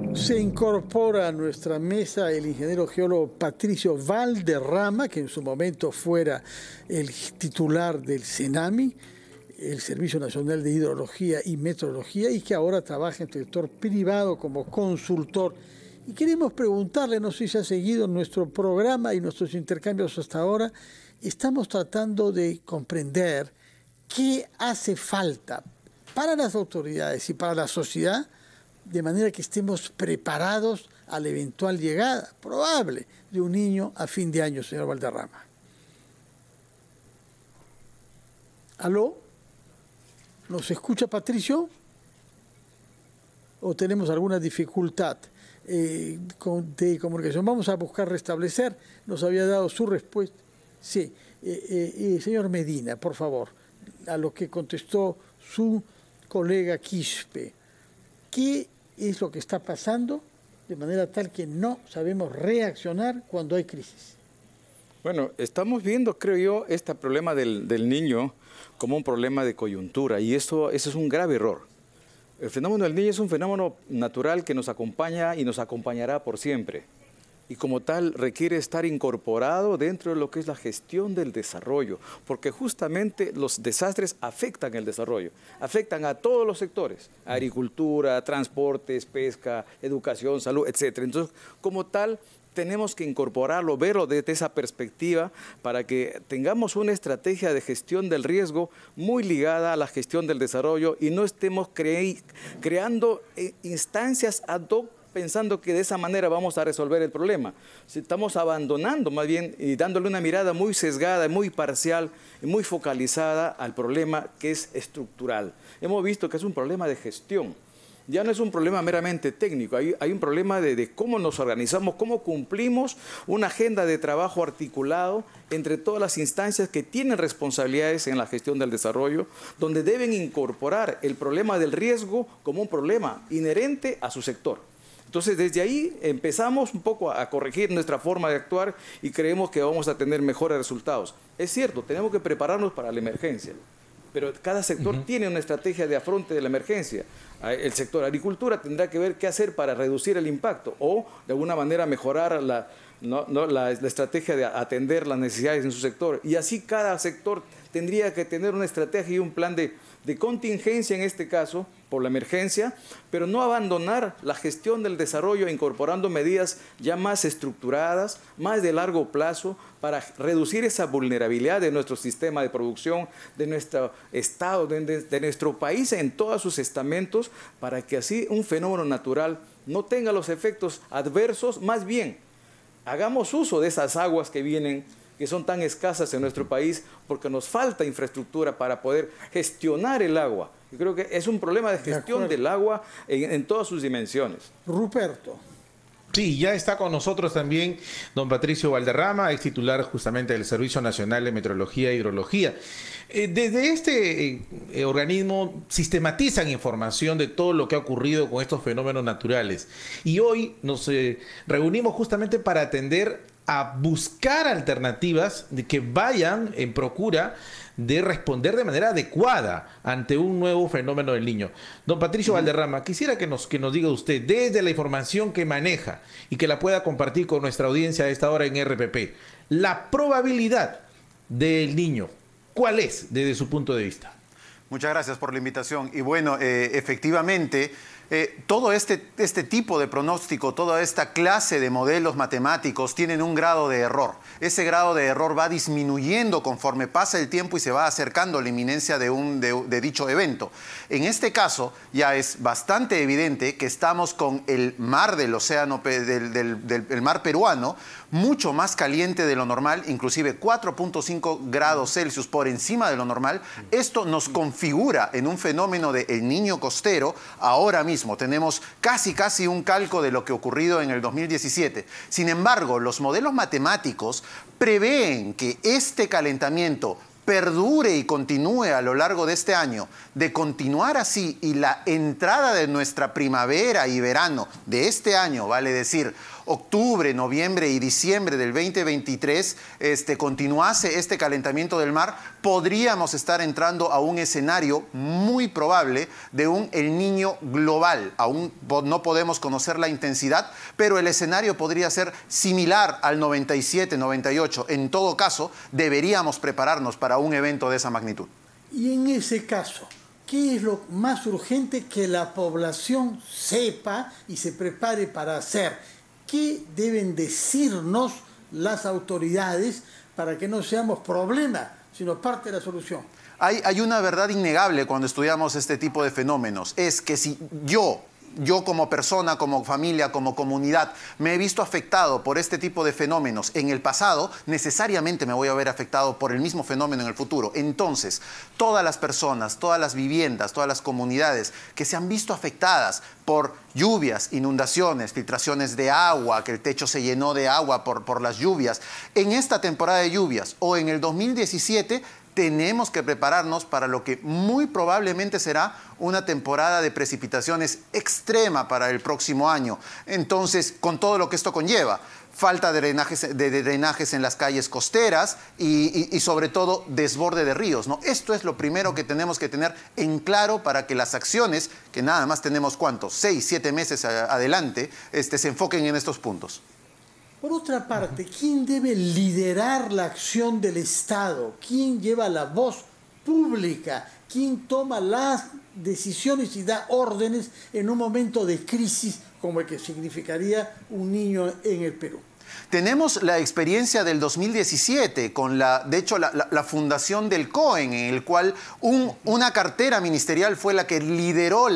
Se incorpora a nuestra mesa el ingeniero geólogo Patricio Valderrama, que en su momento fuera el titular del CENAMI, el Servicio Nacional de Hidrología y Meteorología, y que ahora trabaja en el sector privado como consultor. Y queremos preguntarle, no sé si ha seguido nuestro programa y nuestros intercambios hasta ahora, estamos tratando de comprender qué hace falta para las autoridades y para la sociedad, de manera que estemos preparados a la eventual llegada probable de un niño a fin de año, señor Valderrama. ¿Aló? ¿Nos escucha, Patricio? ¿O tenemos alguna dificultad de comunicación? Vamos a buscar restablecer. Nos había dado su respuesta. Sí. Señor Medina, por favor, a lo que contestó su colega Quispe. ¿Qué es lo que está pasando de manera tal que no sabemos reaccionar cuando hay crisis? Bueno, estamos viendo, creo yo, este problema del niño como un problema de coyuntura, y eso es un grave error. El fenómeno del niño es un fenómeno natural que nos acompaña y nos acompañará por siempre. Y como tal requiere estar incorporado dentro de lo que es la gestión del desarrollo, porque justamente los desastres afectan el desarrollo, afectan a todos los sectores, agricultura, transportes, pesca, educación, salud, etc. Entonces, como tal, tenemos que incorporarlo, verlo desde esa perspectiva para que tengamos una estrategia de gestión del riesgo muy ligada a la gestión del desarrollo y no estemos creando instancias ad hoc pensando que de esa manera vamos a resolver el problema. Estamos abandonando más bien y dándole una mirada muy sesgada, muy parcial y muy focalizada al problema que es estructural. Hemos visto que es un problema de gestión. Ya no es un problema meramente técnico, hay un problema de cómo nos organizamos, cómo cumplimos una agenda de trabajo articulado entre todas las instancias que tienen responsabilidades en la gestión del desarrollo, donde deben incorporar el problema del riesgo como un problema inherente a su sector. Entonces, desde ahí empezamos un poco a corregir nuestra forma de actuar y creemos que vamos a tener mejores resultados. Es cierto, tenemos que prepararnos para la emergencia, pero cada sector tiene una estrategia de afronte de la emergencia. El sector agricultura tendrá que ver qué hacer para reducir el impacto o, de alguna manera, mejorar la estrategia de atender las necesidades en su sector. Y así cada sector tendría que tener una estrategia y un plan de contingencia en este caso, por la emergencia, pero no abandonar la gestión del desarrollo incorporando medidas ya más estructuradas, más de largo plazo, para reducir esa vulnerabilidad de nuestro sistema de producción, de nuestro Estado, de nuestro país en todos sus estamentos, para que así un fenómeno natural no tenga los efectos adversos, más bien hagamos uso de esas aguas que vienen, que son tan escasas en nuestro país, porque nos falta infraestructura para poder gestionar el agua. Yo creo que es un problema de gestión del agua en todas sus dimensiones. Ruperto. Sí, ya está con nosotros también don Patricio Valderrama, ex titular justamente del Servicio Nacional de Meteorología e Hidrología. Desde este organismo sistematizan información de todo lo que ha ocurrido con estos fenómenos naturales. Y hoy nos reunimos justamente para atender a buscar alternativas de que vayan en procura de responder de manera adecuada ante un nuevo fenómeno del niño. Don Patricio Valderrama, quisiera que nos diga usted, desde la información que maneja y que la pueda compartir con nuestra audiencia a esta hora en RPP, la probabilidad del niño, ¿cuál es desde su punto de vista? Muchas gracias por la invitación. Y bueno, efectivamente, todo este tipo de pronóstico, toda esta clase de modelos matemáticos tienen un grado de error. Ese grado de error va disminuyendo conforme pasa el tiempo y se va acercando a la inminencia de dicho evento. En este caso, ya es bastante evidente que estamos con el mar del océano, del mar peruano, mucho más caliente de lo normal, inclusive 4.5 grados Celsius por encima de lo normal. Esto nos configura en un fenómeno de El Niño costero. Ahora mismo tenemos casi un calco de lo que ha ocurrido en el 2017. Sin embargo, los modelos matemáticos prevén que este calentamiento perdure y continúe a lo largo de este año. De continuar así y la entrada de nuestra primavera y verano de este año, vale decir, octubre, noviembre y diciembre del 2023 continuase este calentamiento del mar, podríamos estar entrando a un escenario muy probable de un El Niño global. Aún no podemos conocer la intensidad, pero el escenario podría ser similar al 97, 98. En todo caso, deberíamos prepararnos para un evento de esa magnitud. Y en ese caso, ¿qué es lo más urgente que la población sepa y se prepare para hacer? ¿Qué deben decirnos las autoridades para que no seamos problema, sino parte de la solución? Hay una verdad innegable cuando estudiamos este tipo de fenómenos. Es que si yo como persona, como familia, como comunidad, me he visto afectado por este tipo de fenómenos en el pasado, necesariamente me voy a ver afectado por el mismo fenómeno en el futuro. Entonces, todas las personas, todas las viviendas, todas las comunidades que se han visto afectadas por lluvias, inundaciones, filtraciones de agua, que el techo se llenó de agua por las lluvias, en esta temporada de lluvias o en el 2017, tenemos que prepararnos para lo que muy probablemente será una temporada de precipitaciones extrema para el próximo año. Entonces, con todo lo que esto conlleva, falta de drenajes en las calles costeras y sobre todo desborde de ríos, ¿no? Esto es lo primero que tenemos que tener en claro para que las acciones, que nada más tenemos, ¿cuántos? 6, 7 meses adelante, se enfoquen en estos puntos. Por otra parte, ¿quién debe liderar la acción del Estado? ¿Quién lleva la voz pública? ¿Quién toma las decisiones y da órdenes en un momento de crisis como el que significaría un niño en el Perú? Tenemos la experiencia del 2017 con la fundación del COEN, en el cual una cartera ministerial fue la que lideró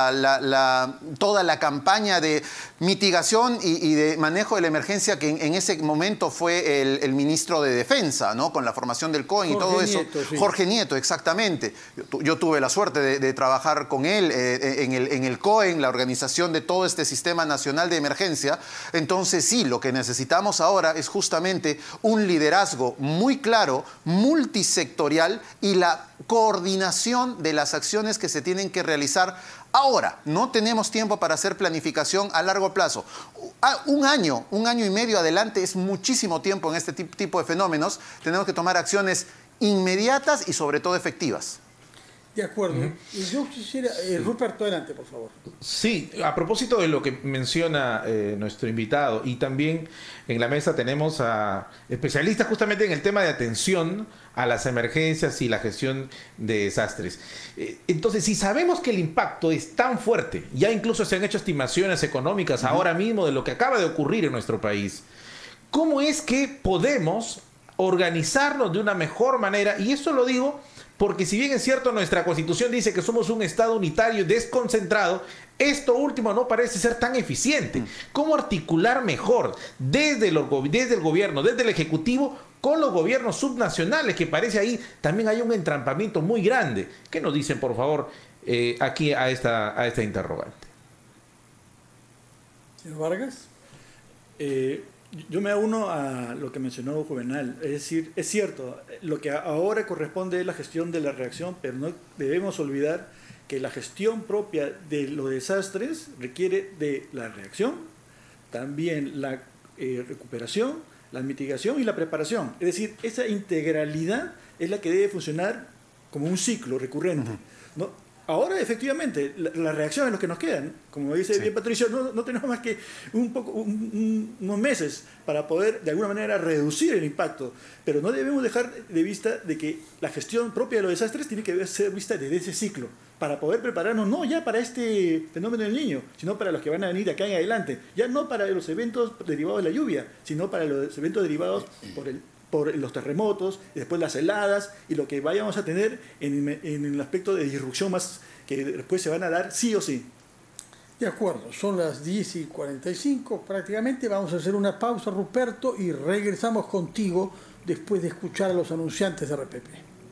toda la campaña de mitigación y de manejo de la emergencia, que en ese momento fue el ministro de Defensa, ¿no? Con la formación del COEN y todo eso. Sí. Jorge Nieto, exactamente. Yo tuve la suerte de trabajar con él en el COEN, la organización de todo este sistema nacional de emergencia. Entonces sí, lo que necesitamos ahora es justamente un liderazgo muy claro, multisectorial y la coordinación de las acciones que se tienen que realizar ahora. No tenemos tiempo para hacer planificación a largo plazo. Un año y medio adelante es muchísimo tiempo en este tipo de fenómenos. Tenemos que tomar acciones inmediatas y sobre todo efectivas. De acuerdo. Y yo quisiera... Ruperto, adelante, por favor. Sí, a propósito de lo que menciona nuestro invitado, y también en la mesa tenemos a especialistas justamente en el tema de atención a las emergencias y la gestión de desastres. Entonces, si sabemos que el impacto es tan fuerte, ya incluso se han hecho estimaciones económicas ahora mismo de lo que acaba de ocurrir en nuestro país, ¿cómo es que podemos organizarnos de una mejor manera? Y esto lo digo porque, si bien es cierto, nuestra Constitución dice que somos un Estado unitario y desconcentrado, esto último no parece ser tan eficiente. ¿Cómo articular mejor desde el gobierno, desde el Ejecutivo, con los gobiernos subnacionales, que parece ahí también hay un entrampamiento muy grande? ¿Qué nos dicen, por favor, aquí a esta interrogante? Señor Vargas. Yo me uno a lo que mencionó Juvenal, es decir, es cierto, lo que ahora corresponde es la gestión de la reacción, pero no debemos olvidar que la gestión propia de los desastres requiere de la reacción, también la recuperación, la mitigación y la preparación. Es decir, esa integralidad es la que debe funcionar como un ciclo recurrente, ¿no? Ahora, efectivamente, la reacción es lo que nos quedan. Como dice bien Patricio, no tenemos más que unos meses para poder, de alguna manera, reducir el impacto. Pero no debemos dejar de vista de que la gestión propia de los desastres tiene que ser vista desde ese ciclo, para poder prepararnos no ya para este fenómeno del Niño, sino para los que van a venir de acá en adelante. Ya no para los eventos derivados de la lluvia, sino para los eventos derivados por los terremotos, y después las heladas y lo que vayamos a tener en el aspecto de disrupción más que después se van a dar sí o sí. De acuerdo, son las 10:45 prácticamente. Vamos a hacer una pausa, Ruperto, y regresamos contigo después de escuchar a los anunciantes de RPP.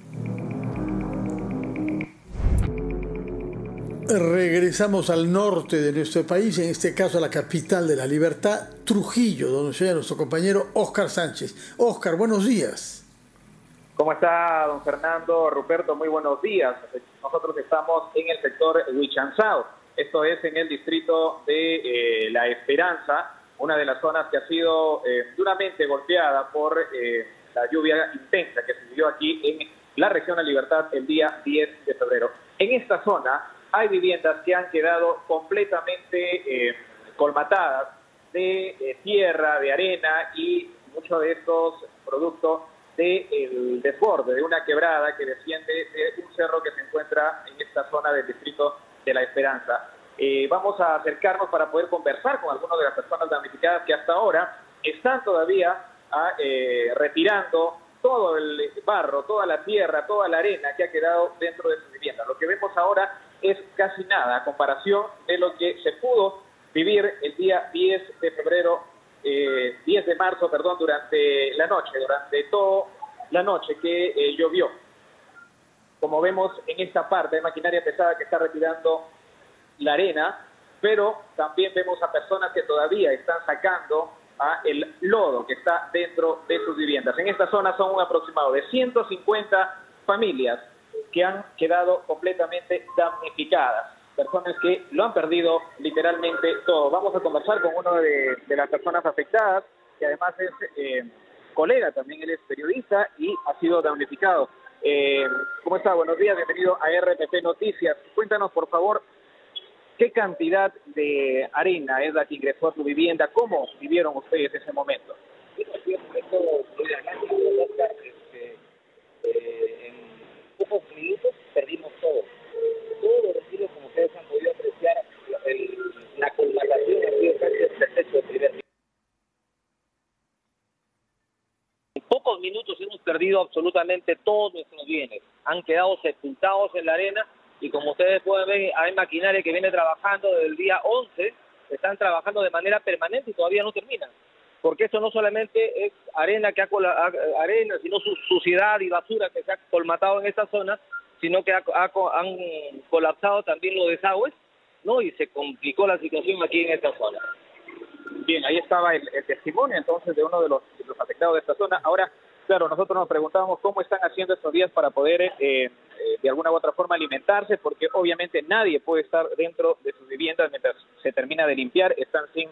Regresamos al norte de nuestro país, en este caso a la capital de la libertad, Trujillo, donde se nuestro compañero Óscar Sánchez. Óscar, buenos días. ¿Cómo está, don Fernando? Ruperto, muy buenos días. Nosotros estamos en el sector Huichanzao. Esto es en el distrito de La Esperanza, una de las zonas que ha sido duramente golpeada por la lluvia intensa que se vivió aquí en la región La Libertad el día 10 de febrero. En esta zona hay viviendas que han quedado completamente colmatadas de tierra, de arena, y muchos de estos productos del desborde de una quebrada que desciende de un cerro que se encuentra en esta zona del distrito de La Esperanza. Vamos a acercarnos para poder conversar con algunas de las personas damnificadas que hasta ahora están todavía retirando todo el barro, toda la tierra, toda la arena que ha quedado dentro de sus viviendas. Lo que vemos ahora es casi nada a comparación de lo que se pudo vivir el día 10 de febrero, 10 de marzo, perdón, durante la noche, durante toda la noche que llovió. Como vemos en esta parte, hay maquinaria pesada que está retirando la arena, pero también vemos a personas que todavía están sacando el lodo que está dentro de sus viviendas. En esta zona son un aproximado de 150 familias que han quedado completamente damnificadas, personas que lo han perdido literalmente todo. Vamos a conversar con uno de las personas afectadas, que además es colega, también él es periodista y ha sido damnificado. ¿Cómo está? Buenos días, bienvenido a RPP Noticias. Cuéntanos, por favor, ¿qué cantidad de arena es la que ingresó a su vivienda? ¿Cómo vivieron ustedes ese momento? En pocos minutos perdimos todo. Todos los residuos, como ustedes han podido apreciar, la colmatación ha sido casi el techo del primer piso. En pocos minutos hemos perdido absolutamente todos nuestros bienes. Han quedado sepultados en la arena. Y como ustedes pueden ver, hay maquinaria que viene trabajando desde el día 11, están trabajando de manera permanente y todavía no terminan. Porque esto no solamente es arena, sino su suciedad y basura que se ha colmatado en esta zona, sino que han colapsado también los desagües, ¿no? Y se complicó la situación aquí en esta zona. Bien, ahí estaba el testimonio entonces de uno de los afectados de esta zona. Ahora, claro, nosotros nos preguntábamos cómo están haciendo estos días para poder de alguna u otra forma alimentarse, porque obviamente nadie puede estar dentro de sus viviendas mientras se termina de limpiar, están sin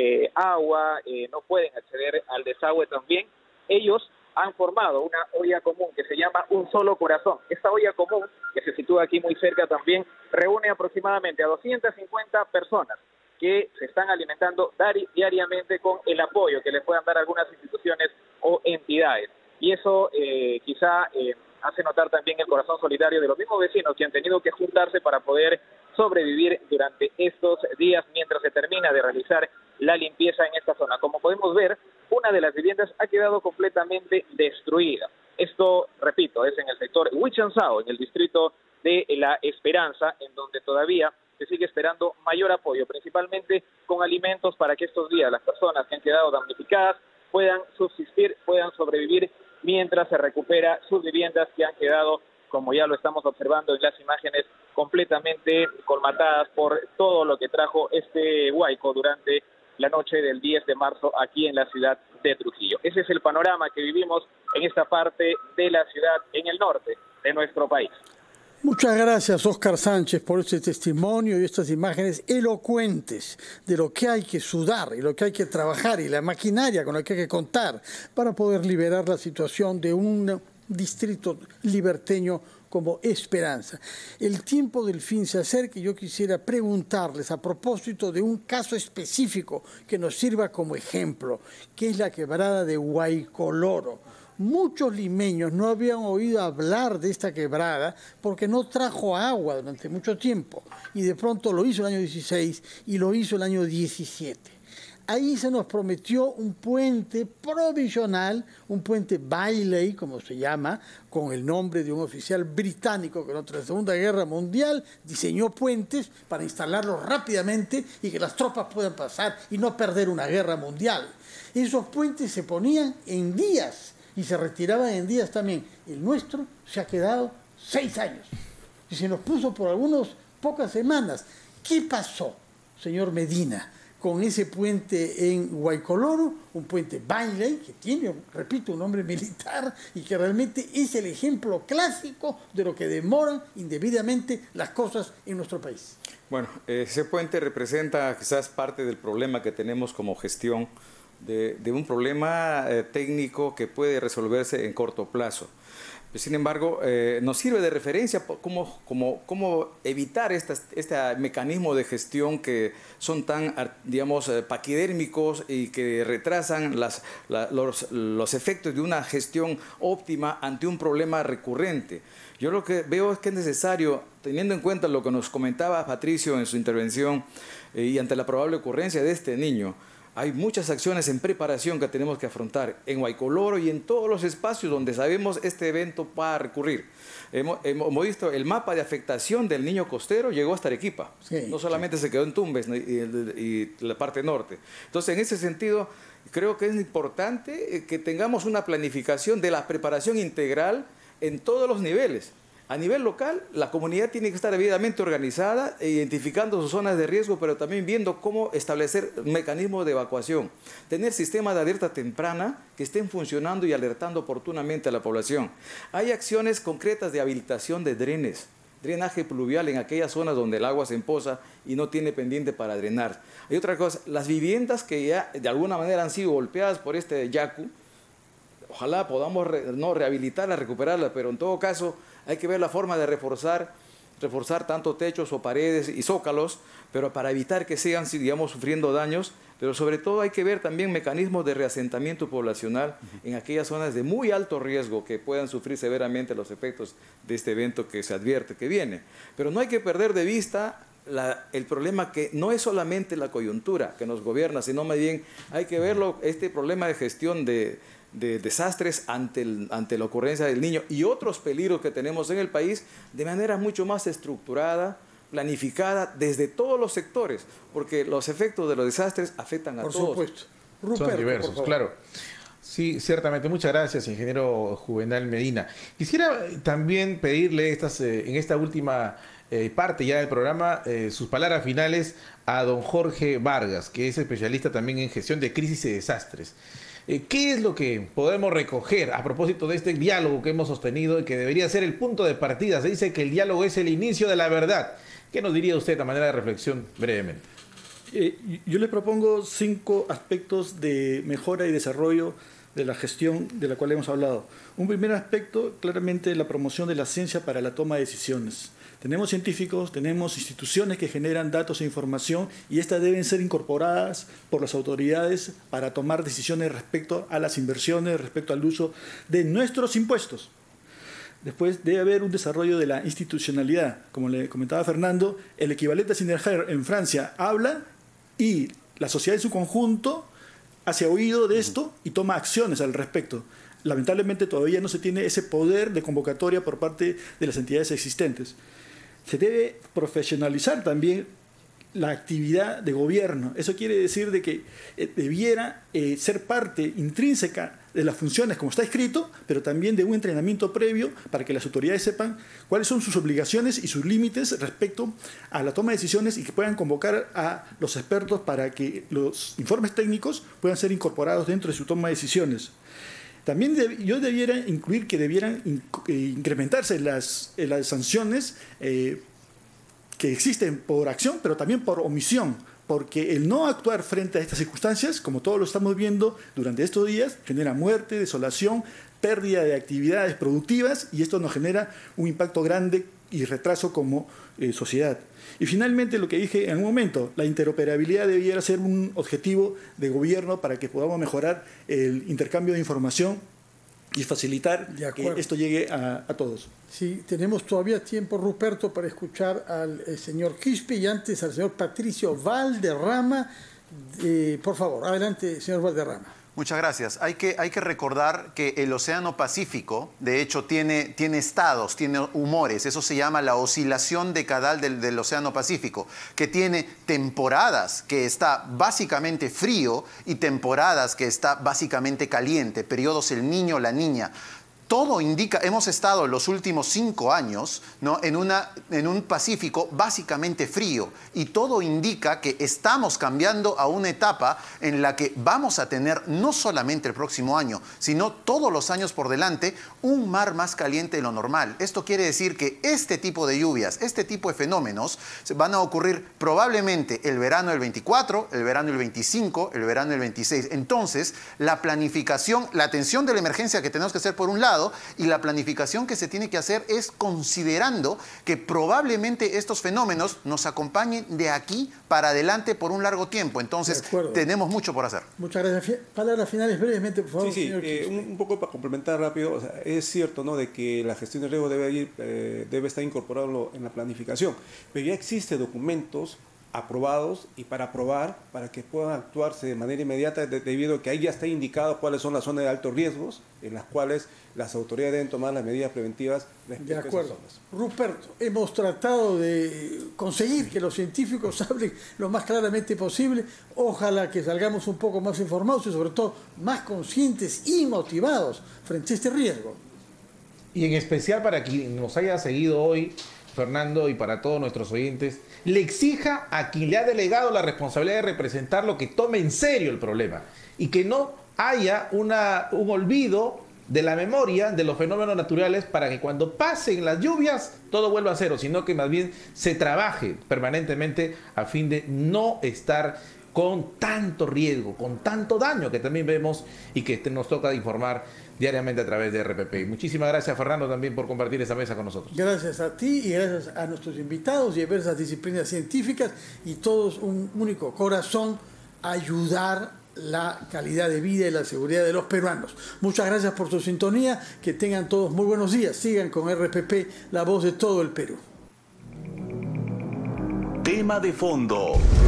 agua, no pueden acceder al desagüe también. Ellos han formado una olla común que se llama Un Solo Corazón. Esta olla común, que se sitúa aquí muy cerca también, reúne aproximadamente a 250 personas que se están alimentando diariamente con el apoyo que les puedan dar algunas instituciones o entidades. Y eso quizá hace notar también el corazón solidario de los mismos vecinos que han tenido que juntarse para poder sobrevivir durante estos días mientras se termina de realizar la limpieza en esta zona. Como podemos ver, una de las viviendas ha quedado completamente destruida. Esto, repito, es en el sector Huichanzao, en el distrito de La Esperanza, en donde todavía se sigue esperando mayor apoyo, principalmente con alimentos para que estos días las personas que han quedado damnificadas puedan subsistir, puedan sobrevivir mientras se recupera sus viviendas que han quedado, como ya lo estamos observando en las imágenes, completamente colmatadas por todo lo que trajo este huaico durante la noche del 10 de marzo aquí en la ciudad de Trujillo. Ese es el panorama que vivimos en esta parte de la ciudad, en el norte de nuestro país. Muchas gracias, Óscar Sánchez, por este testimonio y estas imágenes elocuentes de lo que hay que sudar y lo que hay que trabajar y la maquinaria con la que hay que contar para poder liberar la situación de un distrito liberteño como Esperanza. El tiempo del fin se acerca y yo quisiera preguntarles a propósito de un caso específico que nos sirva como ejemplo, que es la quebrada de Huaycoloro. Muchos limeños no habían oído hablar de esta quebrada porque no trajo agua durante mucho tiempo y de pronto lo hizo el año 16 y lo hizo el año 17. Ahí se nos prometió un puente provisional, un puente Bailey, como se llama, con el nombre de un oficial británico que durante la Segunda Guerra Mundial diseñó puentes para instalarlos rápidamente y que las tropas puedan pasar y no perder una guerra mundial. Esos puentes se ponían en días y se retiraban en días también. El nuestro se ha quedado 6 años y se nos puso por algunas pocas semanas. ¿Qué pasó, señor Medina, con ese puente en Guaycoloro, un puente Bailey, que tiene, repito, un nombre militar y que realmente es el ejemplo clásico de lo que demoran indebidamente las cosas en nuestro país. Bueno, ese puente representa quizás parte del problema que tenemos como gestión, de un problema técnico que puede resolverse en corto plazo. Sin embargo, nos sirve de referencia cómo evitar este mecanismo de gestión que son tan, digamos, paquidérmicos y que retrasan los efectos de una gestión óptima ante un problema recurrente. Yo lo que veo es que es necesario, teniendo en cuenta lo que nos comentaba Patricio en su intervención y ante la probable ocurrencia de este niño, hay muchas acciones en preparación que tenemos que afrontar en Guaycoloro y en todos los espacios donde sabemos este evento va a recurrir. Hemos visto el mapa de afectación del niño costero, llegó hasta Arequipa. Sí, no solamente se quedó en Tumbes y la parte norte. Entonces, en ese sentido, creo que es importante que tengamos una planificación de la preparación integral en todos los niveles. A nivel local, la comunidad tiene que estar debidamente organizada, identificando sus zonas de riesgo, pero también viendo cómo establecer mecanismos de evacuación. Tener sistemas de alerta temprana que estén funcionando y alertando oportunamente a la población. Hay acciones concretas de habilitación de drenes, drenaje pluvial en aquellas zonas donde el agua se empoza y no tiene pendiente para drenar. Hay otra cosa, las viviendas que ya de alguna manera han sido golpeadas por este yacu, ojalá podamos no rehabilitarlas, recuperarlas, pero en todo caso hay que ver la forma de reforzar tanto techos o paredes y zócalos, pero para evitar que sigan, digamos, sufriendo daños, pero sobre todo hay que ver también mecanismos de reasentamiento poblacional en aquellas zonas de muy alto riesgo que puedan sufrir severamente los efectos de este evento que se advierte que viene. Pero no hay que perder de vista el problema que no es solamente la coyuntura que nos gobierna, sino más bien hay que verlo, este problema de gestión de desastres ante la ocurrencia del niño y otros peligros que tenemos en el país de manera mucho más estructurada, planificada desde todos los sectores, porque los efectos de los desastres afectan a todos. Por supuesto. Ruperto, son diversos, claro. Sí, ciertamente. Muchas gracias, ingeniero Juvenal Medina. Quisiera también pedirle en esta última parte ya del programa sus palabras finales a don Jorge Vargas, que es especialista también en gestión de crisis y desastres. ¿Qué es lo que podemos recoger a propósito de este diálogo que hemos sostenido y que debería ser el punto de partida? Se dice que el diálogo es el inicio de la verdad. ¿Qué nos diría usted a manera de reflexión brevemente? Yo le propongo 5 aspectos de mejora y desarrollo de la gestión de la cual hemos hablado. Un primer aspecto, claramente, la promoción de la ciencia para la toma de decisiones. Tenemos científicos, tenemos instituciones que generan datos e información y estas deben ser incorporadas por las autoridades para tomar decisiones respecto a las inversiones, respecto al uso de nuestros impuestos. Después debe haber un desarrollo de la institucionalidad. Como le comentaba Fernando, el equivalente a Sinerger en Francia habla y la sociedad en su conjunto hace oído de esto y toma acciones al respecto. Lamentablemente todavía no se tiene ese poder de convocatoria por parte de las entidades existentes. Se debe profesionalizar también la actividad de gobierno. Eso quiere decir de que debiera ser parte intrínseca de las funciones, como está escrito, pero también de un entrenamiento previo para que las autoridades sepan cuáles son sus obligaciones y sus límites respecto a la toma de decisiones y que puedan convocar a los expertos para que los informes técnicos puedan ser incorporados dentro de su toma de decisiones. También yo debiera incluir que debieran incrementarse las sanciones que existen por acción, pero también por omisión, porque el no actuar frente a estas circunstancias, como todos lo estamos viendo durante estos días, genera muerte, desolación, pérdida de actividades productivas y esto nos genera un impacto grande y retraso como sociedad. Y finalmente, lo que dije en un momento, la interoperabilidad debiera ser un objetivo de gobierno para que podamos mejorar el intercambio de información y facilitar que esto llegue a todos. Sí, tenemos todavía tiempo, Ruperto, para escuchar al señor Quispe y antes al señor Patricio Valderrama. Por favor, adelante, señor Valderrama. Muchas gracias. Hay que recordar que el Océano Pacífico, de hecho, tiene estados, tiene humores. Eso se llama la oscilación decadal del Océano Pacífico, que tiene temporadas que está básicamente frío y temporadas que está básicamente caliente, periodos el Niño, la Niña. todo indica, hemos estado los últimos 5 años, ¿no?, en un Pacífico básicamente frío, y todo indica que estamos cambiando a una etapa en la que vamos a tener no solamente el próximo año, sino todos los años por delante, un mar más caliente de lo normal. Esto quiere decir que este tipo de lluvias, este tipo de fenómenos van a ocurrir probablemente el verano del 24, el verano del 25, el verano del 26. Entonces, la planificación, la atención de la emergencia que tenemos que hacer por un lado, y la planificación que se tiene que hacer es considerando que probablemente estos fenómenos nos acompañen de aquí para adelante por un largo tiempo. Entonces, tenemos mucho por hacer. Muchas gracias. Palabras finales brevemente, por favor. Sí, un poco para complementar rápido. O sea, es cierto, ¿no?, de que la gestión de riesgo debe estar incorporado en la planificación, pero ya existen documentos aprobados y para aprobar para que puedan actuarse de manera inmediata, debido a que ahí ya está indicado cuáles son las zonas de altos riesgos en las cuales las autoridades deben tomar las medidas preventivas respecto de acuerdo. A esas zonas. Ruperto, hemos tratado de conseguir que los científicos hablen lo más claramente posible. Ojalá que salgamos un poco más informados y sobre todo más conscientes y motivados frente a este riesgo. Y en especial para quien nos haya seguido hoy, Fernando, y para todos nuestros oyentes, le exija a quien le ha delegado la responsabilidad de representarlo que tome en serio el problema y que no haya un olvido de la memoria de los fenómenos naturales para que cuando pasen las lluvias todo vuelva a cero, sino que más bien se trabaje permanentemente a fin de no estar con tanto riesgo, con tanto daño que también vemos y que nos toca informar diariamente a través de RPP. Muchísimas gracias, Fernando, también por compartir esta mesa con nosotros. Gracias a ti y gracias a nuestros invitados y a diversas disciplinas científicas y todos un único corazón: ayudar la calidad de vida y la seguridad de los peruanos. Muchas gracias por su sintonía, que tengan todos muy buenos días. Sigan con RPP, la voz de todo el Perú. Tema de fondo.